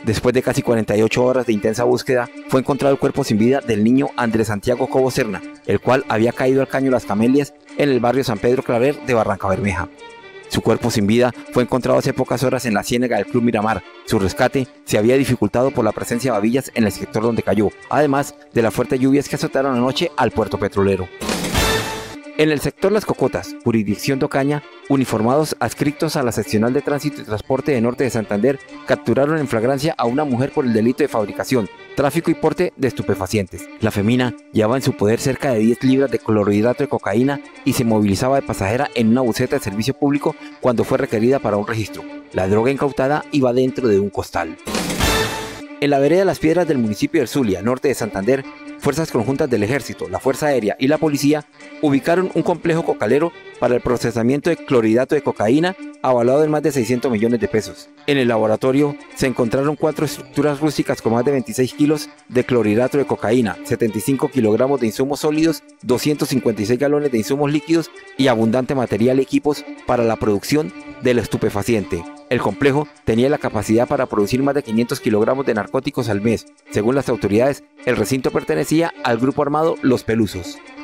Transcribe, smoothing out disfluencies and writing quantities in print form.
Después de casi 48 horas de intensa búsqueda, fue encontrado el cuerpo sin vida del niño Andrés Santiago Cobo Serna, el cual había caído al caño Las Camelias en el barrio San Pedro Claver de Barrancabermeja. Su cuerpo sin vida fue encontrado hace pocas horas en la ciénaga del Club Miramar. Su rescate se había dificultado por la presencia de babillas en el sector donde cayó, además de las fuertes lluvias que azotaron anoche al puerto petrolero. En el sector Las Cocotas, jurisdicción de Ocaña, uniformados adscritos a la Seccional de Tránsito y Transporte de Norte de Santander capturaron en flagrancia a una mujer por el delito de fabricación, tráfico y porte de estupefacientes. La femina llevaba en su poder cerca de 10 libras de clorhidrato de cocaína y se movilizaba de pasajera en una buseta de servicio público cuando fue requerida para un registro. La droga incautada iba dentro de un costal. En la vereda Las Piedras del municipio de Zulia, norte de Santander, fuerzas conjuntas del Ejército, la Fuerza Aérea y la Policía ubicaron un complejo cocalero para el procesamiento de clorhidrato de cocaína avalado en más de 600 millones de pesos. En el laboratorio se encontraron 4 estructuras rústicas con más de 26 kilos de clorhidrato de cocaína, 75 kilogramos de insumos sólidos, 256 galones de insumos líquidos y abundante material y equipos para la producción del estupefaciente. El complejo tenía la capacidad para producir más de 500 kilogramos de narcóticos al mes. Según las autoridades, el recinto pertenecía al grupo armado Los Pelusos.